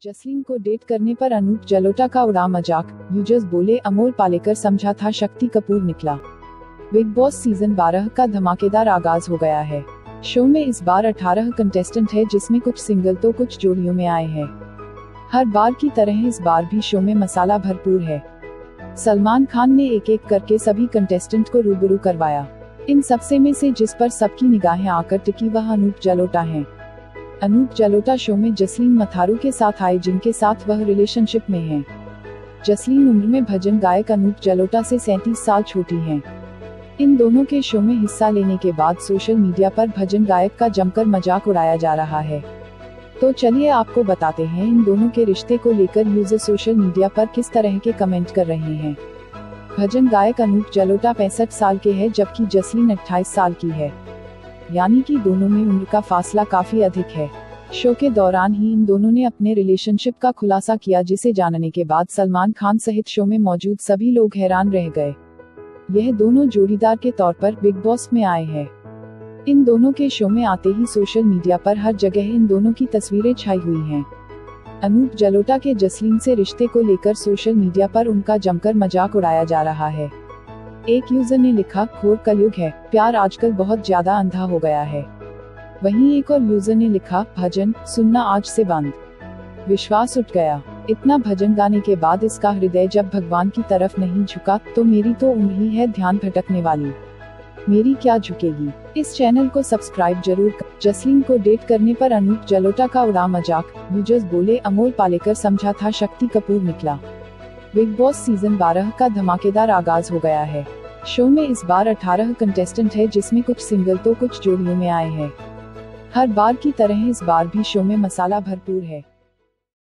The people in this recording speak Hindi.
जसलीन को डेट करने पर अनूप जलोटा का उड़ा मजाक, यूजर्स बोले अमोल पालेकर समझा था शक्ति कपूर निकला। बिग बॉस सीजन 12 का धमाकेदार आगाज हो गया है। शो में इस बार 18 कंटेस्टेंट है, जिसमें कुछ सिंगल तो कुछ जोड़ियों में आए हैं। हर बार की तरह इस बार भी शो में मसाला भरपूर है। सलमान खान ने एक एक करके सभी कंटेस्टेंट को रूबरू करवाया। इन सबसे में से जिस पर सबकी निगाहें आकर टिकी वह अनूप जलोटा हैं। अनूप जलोटा शो में जसलीन मथारू के साथ आए, जिनके साथ वह रिलेशनशिप में हैं। जसलीन उम्र में भजन गायक अनूप जलोटा से 37 साल छोटी हैं। इन दोनों के शो में हिस्सा लेने के बाद सोशल मीडिया पर भजन गायक का जमकर मजाक उड़ाया जा रहा है। तो चलिए आपको बताते हैं इन दोनों के रिश्ते को लेकर यूजर सोशल मीडिया पर किस तरह के कमेंट कर रहे हैं। भजन गायक अनूप जलोटा 65 साल के हैं, जबकि जसलीन 28 साल की है, यानी कि दोनों में उम्र का फासला काफी अधिक है। शो के दौरान ही इन दोनों ने अपने रिलेशनशिप का खुलासा किया, जिसे जानने के बाद सलमान खान सहित शो में मौजूद सभी लोग हैरान रह गए। यह दोनों जोड़ीदार के तौर पर बिग बॉस में आए हैं। इन दोनों के शो में आते ही सोशल मीडिया पर हर जगह इन दोनों की तस्वीरें छाई हुई हैं। अनूप जलोटा के जसलीन से रिश्ते को लेकर सोशल मीडिया पर उनका जमकर मजाक उड़ाया जा रहा है। एक यूजर ने लिखा, घोर कलयुग है, प्यार आजकल बहुत ज्यादा अंधा हो गया है। वहीं एक और यूजर ने लिखा, भजन सुनना आज से बंद, विश्वास उठ गया। इतना भजन गाने के बाद इसका हृदय जब भगवान की तरफ नहीं झुका, तो मेरी तो उम्र ही है ध्यान भटकने वाली, मेरी क्या झुकेगी। इस चैनल को सब्सक्राइब जरूर कर। जसलीन को डेट करने पर अनूप जलोटा का उड़ा मजाक, यूजर्स बोले अमोल पालेकर समझा था शक्ति कपूर निकला। बिग बॉस सीजन 12 का धमाकेदार आगाज हो गया है। शो में इस बार 18 कंटेस्टेंट है, जिसमें कुछ सिंगल तो कुछ जोड़ियों में आए हैं। हर बार की तरह इस बार भी शो में मसाला भरपूर है।